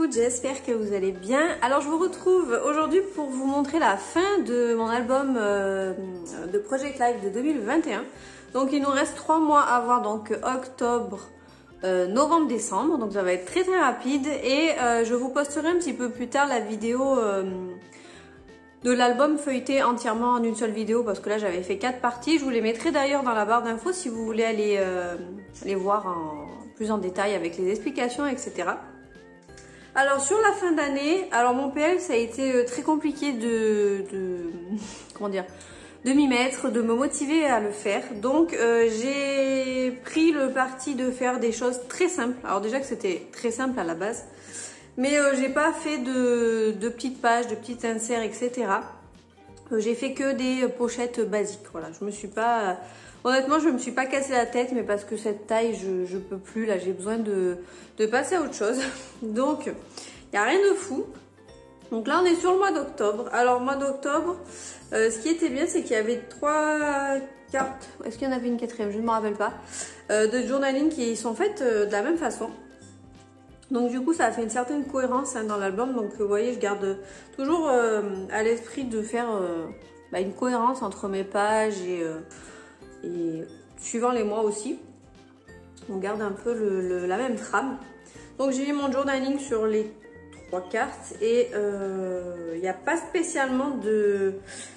toutes, j'espère que vous allez bien. Alors je vous retrouve aujourd'hui pour vous montrer la fin de mon album de Project Life de 2021. Donc il nous reste 3 mois à voir, donc octobre, novembre, décembre. Donc ça va être très rapide et je vous posterai un petit peu plus tard la vidéo de l'album feuilleté entièrement en une seule vidéo parce que là j'avais fait 4 parties. Je vous les mettrai d'ailleurs dans la barre d'infos si vous voulez aller les voir plus en détail avec les explications, etc. Alors sur la fin d'année, alors mon PL ça a été très compliqué comment dire, de m'y mettre, de me motiver à le faire. Donc j'ai pris le parti de faire des choses très simples. Alors déjà que c'était très simple à la base, mais j'ai pas fait de petites pages, de petites inserts, etc. J'ai fait que des pochettes basiques. Voilà, je me suis pas, honnêtement, je me suis pas cassé la tête, mais parce que cette taille, je peux plus. Là, j'ai besoin de passer à autre chose. Donc, il n'y a rien de fou. Donc là, on est sur le mois d'octobre. Alors, mois d'octobre, ce qui était bien, c'est qu'il y avait 3 cartes. Est-ce qu'il y en avait une quatrième? Je ne me rappelle pas. De journaling qui sont faites de la même façon. Donc du coup ça a fait une certaine cohérence dans l'album. Donc vous voyez, je garde toujours à l'esprit de faire une cohérence entre mes pages et suivant les mois aussi. On garde un peu la même trame. Donc j'ai mis mon journaling sur les 3 cartes et il n'y a pas spécialement de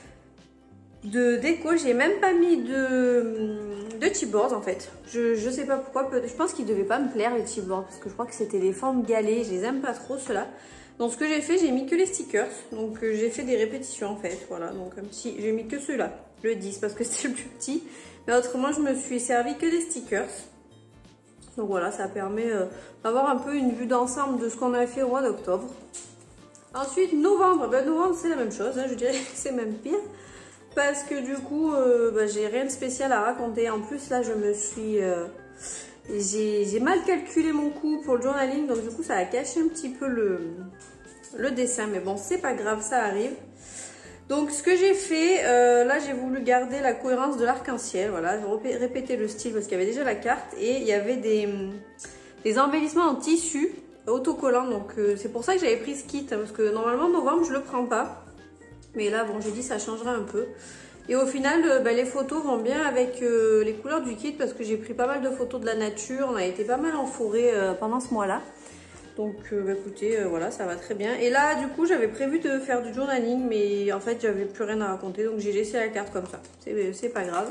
déco. J'ai même pas mis de chipboard en fait. Je sais pas pourquoi, je pense qu'ils devaient pas me plaire les chipboards parce que je crois que c'était des formes galées, je les aime pas trop ceux-là. Donc ce que j'ai fait, j'ai mis que les stickers, donc j'ai fait des répétitions en fait, voilà. Donc un petit, j'ai mis que ceux-là, le 10 parce que c'était le plus petit, mais autrement je me suis servi que des stickers. Donc voilà, ça permet d'avoir un peu une vue d'ensemble de ce qu'on a fait au mois d'octobre. Ensuite novembre, novembre c'est la même chose, hein, je dirais que c'est même pire. Parce que du coup, j'ai rien de spécial à raconter. En plus, là, je me suis... j'ai mal calculé mon coût pour le journaling. Donc, du coup, ça a caché un petit peu le dessin. Mais bon, c'est pas grave, ça arrive. Donc, ce que j'ai fait, là, j'ai voulu garder la cohérence de l'arc-en-ciel. Voilà, j'ai répété le style parce qu'il y avait déjà la carte. Et il y avait des embellissements en tissu autocollants. Donc, c'est pour ça que j'avais pris ce kit. Hein, parce que normalement, novembre, je le prends pas. Mais là, bon, j'ai dit ça changera un peu. Et au final, les photos vont bien avec les couleurs du kit parce que j'ai pris pas mal de photos de la nature. On a été pas mal en forêt pendant ce mois-là. Donc, écoutez, voilà, ça va très bien. Et là, du coup, j'avais prévu de faire du journaling, mais en fait, j'avais plus rien à raconter. Donc, j'ai laissé la carte comme ça. C'est pas grave.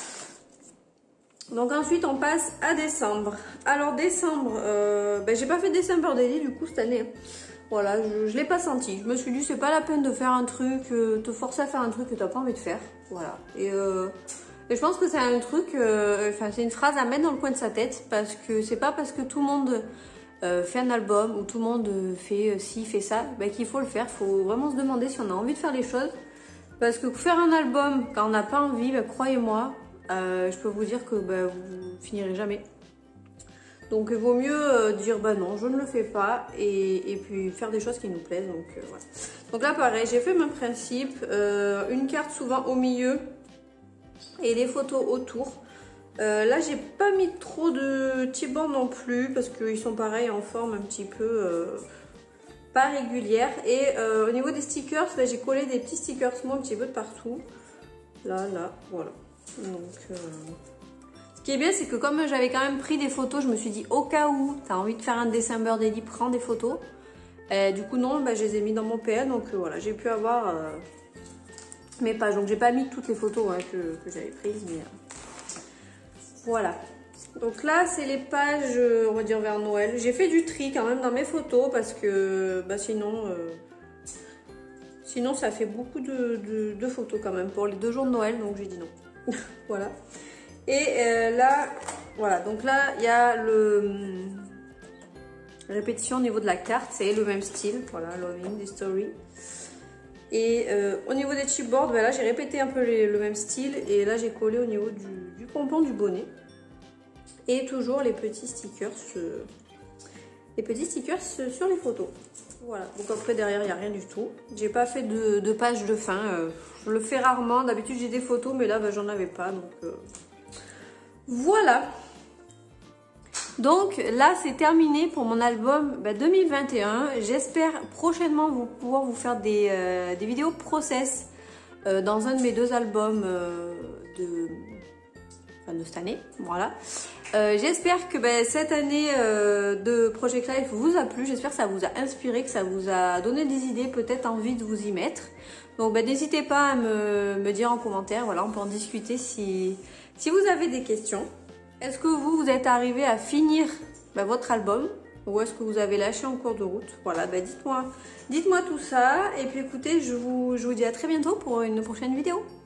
Donc, ensuite, on passe à décembre. Alors, décembre, j'ai pas fait December Daily, du coup, cette année. Voilà, je l'ai pas senti. Je me suis dit, c'est pas la peine de faire un truc, te forcer à faire un truc que t'as pas envie de faire. Voilà. Et je pense que c'est un truc, c'est une phrase à mettre dans le coin de sa tête. Parce que c'est pas parce que tout le monde fait un album ou tout le monde fait ci, fait ça, qu'il faut le faire. Faut vraiment se demander si on a envie de faire les choses. Parce que faire un album quand on n'a pas envie, croyez-moi, je peux vous dire que vous finirez jamais. Donc il vaut mieux dire non, je ne le fais pas et puis faire des choses qui nous plaisent. Donc voilà. Donc là pareil, j'ai fait mon principe, une carte souvent au milieu et les photos autour. Là j'ai pas mis trop de chipboard non plus parce qu'ils sont pareils en forme un petit peu pas régulière. Et au niveau des stickers, j'ai collé des petits stickers moi un petit peu de partout. Là, voilà. Donc... Ce qui est bien, c'est que comme j'avais quand même pris des photos, je me suis dit au cas où tu as envie de faire un December Daily, prends des photos. Du coup non, je les ai mis dans mon PN, donc voilà, j'ai pu avoir mes pages. Donc j'ai pas mis toutes les photos que j'avais prises, mais voilà. Donc là, c'est les pages, on va dire vers Noël. J'ai fait du tri quand même dans mes photos parce que sinon ça fait beaucoup de photos quand même pour les 2 jours de Noël, donc j'ai dit non. Voilà. Et là, voilà, donc là, il y a la répétition au niveau de la carte, c'est le même style, voilà, Loving the Story. Et au niveau des chipboards, là, j'ai répété un peu le même style, et là, j'ai collé au niveau du pompon du bonnet. Et toujours les petits stickers sur les photos. Voilà, donc après, derrière, il n'y a rien du tout. J'ai pas fait de page de fin, je le fais rarement, d'habitude, j'ai des photos, mais là, j'en avais pas, donc... Voilà. Donc là c'est terminé pour mon album 2021. J'espère prochainement pouvoir vous faire des vidéos process dans un de mes 2 albums de cette année. Voilà. J'espère que cette année de Project Life vous a plu. J'espère que ça vous a inspiré, que ça vous a donné des idées, peut-être envie de vous y mettre. Donc n'hésitez pas à me dire en commentaire. Voilà, on peut en discuter si vous avez des questions. Est-ce que vous êtes arrivé à finir votre album ou est-ce que vous avez lâché en cours de route? Voilà, dites-moi tout ça. Et puis écoutez, je vous dis à très bientôt pour une prochaine vidéo.